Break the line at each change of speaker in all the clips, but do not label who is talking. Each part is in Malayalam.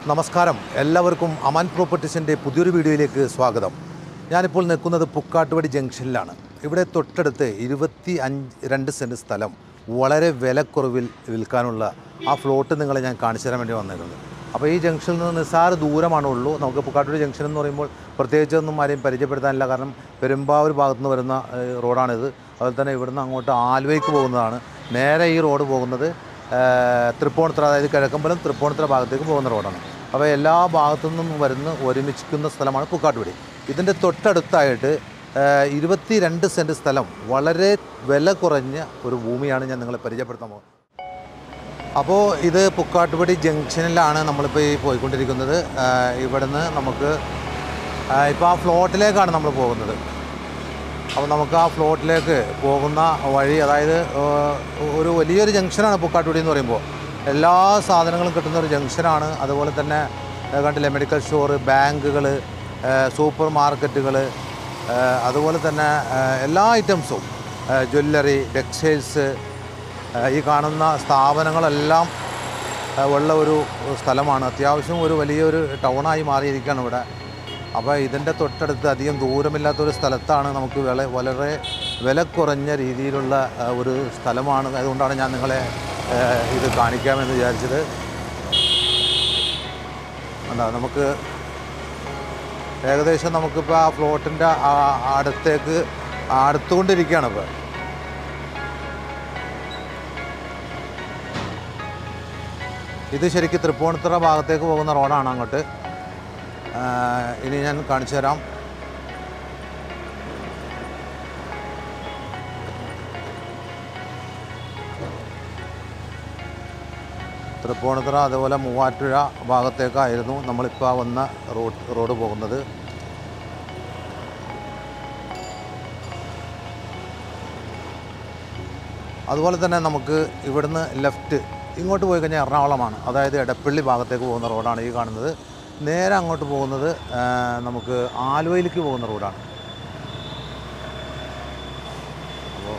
നമസ്കാരം, എല്ലാവർക്കും അമാൻ പ്രോപ്പർട്ടീസിൻ്റെ പുതിയൊരു വീഡിയോയിലേക്ക് സ്വാഗതം. ഞാനിപ്പോൾ നിൽക്കുന്നത് പുക്കാട്ടുപടി ജംഗ്ഷനിലാണ്. ഇവിടെ തൊട്ടടുത്ത് 22 സെൻറ്റ് സ്ഥലം വളരെ വിലക്കുറവിൽ വിൽക്കാനുള്ള ആ ഫ്ലോട്ട് നിങ്ങളെ ഞാൻ കാണിച്ചു തരാൻ വേണ്ടി വന്നിരുന്നത്. അപ്പോൾ ഈ ജംഗ്ഷനിൽ നിന്ന് നിസ്സാര ദൂരമാണുള്ളൂ. നമുക്ക് പുക്കാട്ടുപടി ജംഗ്ഷൻ എന്ന് പറയുമ്പോൾ പ്രത്യേകിച്ചൊന്നും ആരെയും പരിചയപ്പെടുത്താനില്ല. കാരണം പെരുമ്പാവൂർ ഭാഗത്തു നിന്ന് വരുന്ന റോഡാണിത്. അതുപോലെ തന്നെ ഇവിടുന്ന് അങ്ങോട്ട് ആലുവയ്ക്ക് പോകുന്നതാണ്. നേരെ ഈ റോഡ് പോകുന്നത് തൃപ്പൂണിത്തുറ, അതായത് കിഴക്കമ്പലം തൃപ്പൂണിത്തുറ ഭാഗത്തേക്ക് പോകുന്ന റോഡാണ്. അപ്പോൾ എല്ലാ ഭാഗത്തു നിന്നും വരുന്ന ഒരുമിച്ചിക്കുന്ന സ്ഥലമാണ് പുക്കാട്ടുപടി. ഇതിൻ്റെ തൊട്ടടുത്തായിട്ട് 22 സെൻറ്റ് സ്ഥലം വളരെ വില കുറഞ്ഞ ഒരു ഭൂമിയാണ് ഞാൻ നിങ്ങളെ പരിചയപ്പെടുത്താൻ പോകുന്നത്. അപ്പോൾ ഇത് പുക്കാട്ടുപടി ജംഗ്ഷനിലാണ് നമ്മളിപ്പോൾ ഈ പോയിക്കൊണ്ടിരിക്കുന്നത്. ഇവിടുന്ന് നമുക്ക് ഇപ്പോൾ ആ ഫ്ലോട്ടിലേക്കാണ് നമ്മൾ പോകുന്നത്. അപ്പോൾ നമുക്ക് ആ ഫ്ലോട്ടിലേക്ക് പോകുന്ന വഴി, അതായത് ഒരു വലിയൊരു ജംഗ്ഷനാണ് പുക്കാട്ടുപടി എന്ന് പറയുമ്പോൾ. എല്ലാ സാധനങ്ങളും കിട്ടുന്ന ഒരു ജംഗ്ഷനാണ്. അതുപോലെ തന്നെ കണ്ടില്ലേ, മെഡിക്കൽ സ്റ്റോർ, ബാങ്കുകൾ, സൂപ്പർ മാർക്കറ്റുകൾ, അതുപോലെ തന്നെ എല്ലാ ഐറ്റംസും, ജ്വല്ലറി, ടെക്സ്റ്റൈൽസ്, ഈ കാണുന്ന സ്ഥാപനങ്ങളെല്ലാം ഉള്ള ഒരു സ്ഥലമാണ്. അത്യാവശ്യം ഒരു വലിയൊരു ടൗണായി മാറിയിരിക്കുകയാണ് ഇവിടെ. അപ്പോൾ ഇതിൻ്റെ തൊട്ടടുത്ത് അധികം ദൂരമില്ലാത്തൊരു സ്ഥലത്താണ് നമുക്ക് വളരെ വില കുറഞ്ഞ രീതിയിലുള്ള ഒരു സ്ഥലമാണ്. അതുകൊണ്ടാണ് ഞാൻ നിങ്ങളെ ഇത് കാണിക്കാമെന്ന് വിചാരിച്ചത്. എന്താ, നമുക്ക് ഏകദേശം നമുക്കിപ്പോൾ ആ ഫ്ലോട്ടിൻ്റെ അടുത്തുകൊണ്ടിരിക്കുകയാണ്. ഇപ്പോൾ ഇത് ശരിക്കും തൃപ്പൂണിത്തുറ ഭാഗത്തേക്ക് പോകുന്ന റോഡാണ്. അങ്ങോട്ട് ഇനി ഞാൻ കാണിച്ചു തരാം. തൃപ്പൂണിത്തുറ അതുപോലെ മൂവാറ്റുപുഴ ഭാഗത്തേക്കായിരുന്നു നമ്മളിപ്പോൾ വന്ന റോഡ് പോകുന്നത്. അതുപോലെ തന്നെ നമുക്ക് ഇവിടുന്ന് ലെഫ്റ്റ് ഇങ്ങോട്ട് പോയി കഴിഞ്ഞാൽ എറണാകുളമാണ്. അതായത് എടപ്പള്ളി ഭാഗത്തേക്ക് പോകുന്ന റോഡാണ് ഈ കാണുന്നത്. നേരെ അങ്ങോട്ട് പോകുന്നത് നമുക്ക് ആലുവയിലേക്ക് പോകുന്ന റോഡാണ്. അപ്പോൾ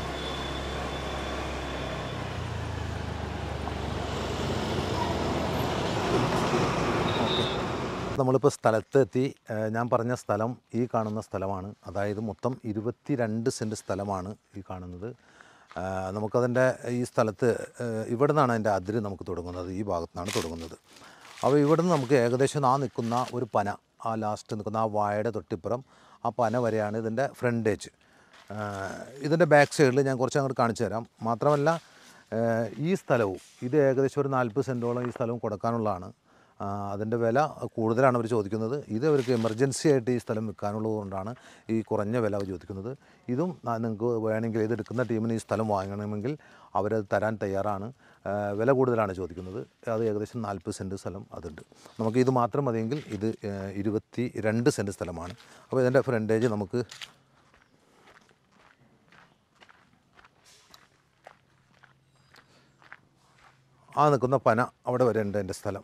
നമ്മളിപ്പോൾ സ്ഥലത്തെത്തി. ഞാൻ പറഞ്ഞ സ്ഥലം ഈ കാണുന്ന സ്ഥലമാണ്. അതായത് മൊത്തം 22 സെൻറ്റ് സ്ഥലമാണ് ഈ കാണുന്നത്. നമുക്കതിൻ്റെ ഈ സ്ഥലത്ത് ഇവിടെ നിന്നാണ് അതിൻ്റെ അതിര് നമുക്ക് തുടങ്ങുന്നത്. ഈ ഭാഗത്തു നിന്നാണ് തുടങ്ങുന്നത്. അപ്പോൾ ഇവിടെ നിന്ന് നമുക്ക് ഏകദേശം നിൽക്കുന്ന ഒരു പന, ആ ലാസ്റ്റ് നിൽക്കുന്ന ആ വാഴയുടെ തൊട്ടിപ്പുറം ആ പന വരെയാണ് ഇതിൻ്റെ ഫ്രണ്ടേജ്. ഇതിൻ്റെ ബാക്ക് സൈഡിൽ ഞാൻ കുറച്ച് അങ്ങോട്ട് കാണിച്ചു തരാം. മാത്രമല്ല ഈ സ്ഥലവും ഇത് ഏകദേശം ഒരു 40 സെൻറ്റോളം ഈ സ്ഥലവും കൊടുക്കാനുള്ളതാണ്. അതിൻ്റെ വില കൂടുതലാണ് അവർ ചോദിക്കുന്നത്. ഇത് അവർക്ക് എമർജൻസി ആയിട്ട് ഈ സ്ഥലം വിൽക്കാനുള്ളത് കൊണ്ടാണ് ഈ കുറഞ്ഞ വില അവർ ചോദിക്കുന്നത്. ഇതും നിങ്ങൾക്ക് വേണമെങ്കിൽ ഇതെടുക്കുന്ന ടീമിന് ഈ സ്ഥലം വാങ്ങണമെങ്കിൽ അവരത് തരാൻ തയ്യാറാണ്. വില കൂടുതലാണ് ചോദിക്കുന്നത്. അത് ഏകദേശം 40 സെൻറ്റ് സ്ഥലം അതുണ്ട്. നമുക്ക് ഇത് മാത്രം മതിയെങ്കിൽ ഇത് 22 സെൻറ്റ് സ്ഥലമാണ്. അപ്പോൾ ഇതിൻ്റെ ഫ്രണ്ടേജ് നമുക്ക് ആ നിൽക്കുന്ന പന അവിടെ വരെ ഉണ്ട് എൻ്റെ സ്ഥലം.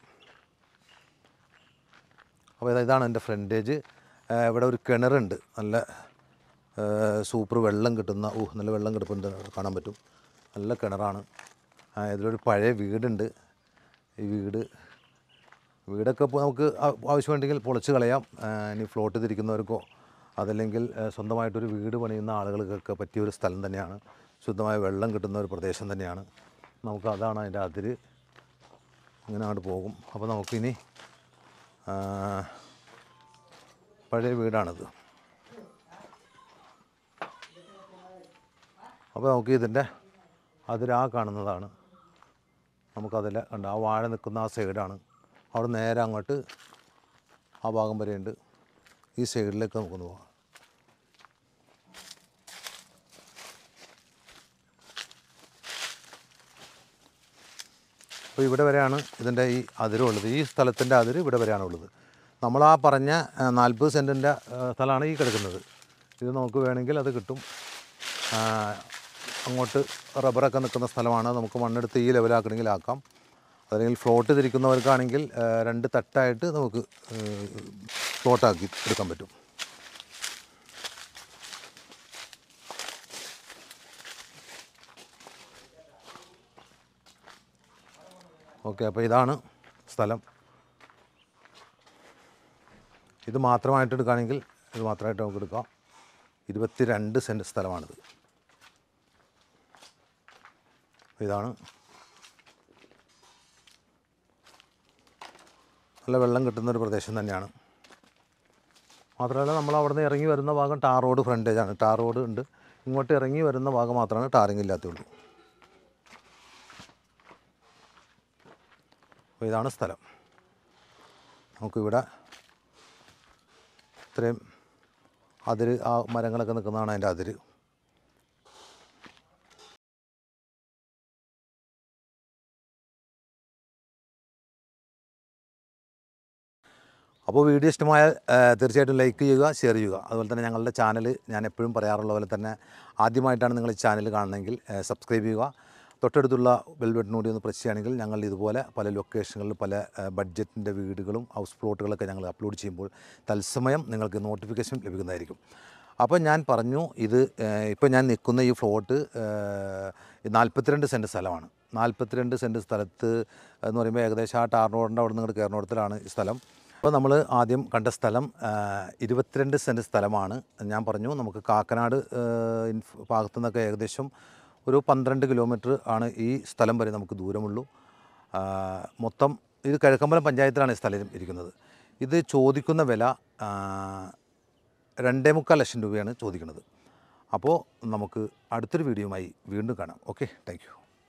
അപ്പോൾ ഇതാണ് എൻ്റെ ഫ്രണ്ടേജ്. ഇവിടെ ഒരു കിണറുണ്ട്, നല്ല സൂപ്പർ വെള്ളം കിട്ടുന്ന, നല്ല വെള്ളം കിടപ്പുണ്ട്, കാണാൻ പറ്റും. നല്ല കിണറാണ്. ഇതിലൊരു പഴയ വീടുണ്ട്. ഈ വീടൊക്കെ ഇപ്പോൾ നമുക്ക് ആവശ്യമുണ്ടെങ്കിൽ പൊളിച്ച് കളയാം. ഇനി ഫ്ലോട്ട് തിരിക്കുന്നവർക്കോ അതല്ലെങ്കിൽ സ്വന്തമായിട്ടൊരു വീട് പണിയുന്ന ആളുകൾക്കൊക്കെ പറ്റിയൊരു സ്ഥലം തന്നെയാണ്. ശുദ്ധമായ വെള്ളം കിട്ടുന്ന ഒരു പ്രദേശം തന്നെയാണ്. നമുക്ക് അതാണ് അതിൻ്റെ അതിര്. ഇങ്ങനെ അങ്ങോട്ട് പോകും. അപ്പോൾ നമുക്കിനി പഴയ വീടാണിത്. അപ്പോൾ നമുക്ക് ഇതിൻ്റെ അതിരാ കാണുന്നതാണ്. നമുക്കതിൽ ഉണ്ട്, ആ വാഴ നിൽക്കുന്ന ആ സൈഡാണ്. അവിടെ നേരെ അങ്ങോട്ട് ആ ഭാഗം വരെയുണ്ട്. ഈ സൈഡിലേക്ക് നമുക്കൊന്ന് പോകാം. അപ്പോൾ ഇവിടെ വരെയാണ് ഇതിൻ്റെ ഈ അതിരുള്ളത്. ഈ സ്ഥലത്തിൻ്റെ അതിര് ഇവിടെ വരെയാണുള്ളത്. നമ്മളാ പറഞ്ഞ 40 സെൻറ്റിൻ്റെ സ്ഥലമാണ് ഈ കിടക്കുന്നത്. ഇത് നമുക്ക് വേണമെങ്കിൽ അത് കിട്ടും. അങ്ങോട്ട് റബ്ബറൊക്കെ നിൽക്കുന്ന സ്ഥലമാണ്. നമുക്ക് മണ്ണെടുത്ത് ഈ ലെവലാക്കണമെങ്കിൽ ആക്കാം. അല്ലെങ്കിൽ ഫ്ലോട്ട് തിരിക്കുന്നവർക്കാണെങ്കിൽ 2 തട്ടായിട്ട് നമുക്ക് ഫ്ലോട്ടാക്കി എടുക്കാൻ പറ്റും. ഓക്കെ, അപ്പോൾ ഇതാണ് സ്ഥലം. ഇത് മാത്രമായിട്ട് എടുക്കുകയാണെങ്കിൽ ഇത് മാത്രമായിട്ട് നമുക്ക് എടുക്കാം. 22 സെൻറ്റ് സ്ഥലമാണിത്. ഇതാണ് നല്ല വെള്ളം കിട്ടുന്നൊരു പ്രദേശം തന്നെയാണ്. മാത്രമല്ല നമ്മൾ അവിടെ നിന്ന് ഇറങ്ങി വരുന്ന ഭാഗം ടാർ റോഡ് ഫ്രണ്ടേജാണ്. ടാർ റോഡ് ഉണ്ട്. ഇങ്ങോട്ട് ഇറങ്ങി വരുന്ന ഭാഗം മാത്രമാണ് ടാറിങ് ഇല്ലാത്തുള്ളൂ. അപ്പോൾ ഇതാണ് സ്ഥലം. നമുക്കിവിടെ ഇത്രയും അതിര്, ആ മരങ്ങളൊക്കെ നിൽക്കുന്നതാണ് അതിൻ്റെ അതിര്. അപ്പോൾ വീഡിയോ ഇഷ്ടമായാൽ തീർച്ചയായിട്ടും ലൈക്ക് ചെയ്യുക, ഷെയർ ചെയ്യുക. അതുപോലെ തന്നെ ഞങ്ങളുടെ ചാനൽ ഞാൻ എപ്പോഴും പറയാറുള്ള പോലെ തന്നെ ആദ്യമായിട്ടാണ് നിങ്ങൾ ഈ ചാനൽ കാണുന്നതെങ്കിൽ സബ്സ്ക്രൈബ് ചെയ്യുക. തൊട്ടടുത്തുള്ള ബെൽ ബട്ടൺ കൂടി ഒന്ന് പ്രസ് ചെയ്യുകയാണെങ്കിൽ ഞങ്ങൾ ഇതുപോലെ പല ലൊക്കേഷനുകളിൽ പല ബഡ്ജറ്റിൻ്റെ വീടുകളും ഹൗസ് പ്ലോട്ടുകളൊക്കെ ഞങ്ങൾ അപ്ലോഡ് ചെയ്യുമ്പോൾ തത്സമയം നിങ്ങൾക്ക് നോട്ടിഫിക്കേഷൻ ലഭിക്കുന്നതായിരിക്കും. അപ്പോൾ ഞാൻ പറഞ്ഞു, ഇത് ഇപ്പോൾ ഞാൻ നിൽക്കുന്ന ഈ ഫ്ലോട്ട് 42 സെൻറ്റ് സ്ഥലമാണ്. 42 സെൻറ്റ് സ്ഥലത്ത് എന്ന് പറയുമ്പോൾ ഏകദേശം ആ ടാർ റോഡിൻ്റെ അവിടെ നിന്ന് കയറുന്നിടത്തിലാണ് ഈ സ്ഥലം. അപ്പോൾ നമ്മൾ ആദ്യം കണ്ട സ്ഥലം 22 സെൻറ്റ് സ്ഥലമാണ്. ഞാൻ പറഞ്ഞു നമുക്ക് കാക്കനാട് ഭാഗത്തു നിന്നൊക്കെ ഏകദേശം ഒരു 12 കിലോമീറ്റർ ആണ് ഈ സ്ഥലം വരെ നമുക്ക് ദൂരമുള്ളൂ. മൊത്തം ഇത് കിഴക്കമ്പലം പഞ്ചായത്തിലാണ് ഈ സ്ഥലം ഇരിക്കുന്നത്. ഇത് ചോദിക്കുന്ന വില 2.25 ലക്ഷം രൂപയാണ് ചോദിക്കുന്നത്. അപ്പോൾ നമുക്ക് അടുത്തൊരു വീഡിയോയുമായി വീണ്ടും കാണാം. Okay, thank U.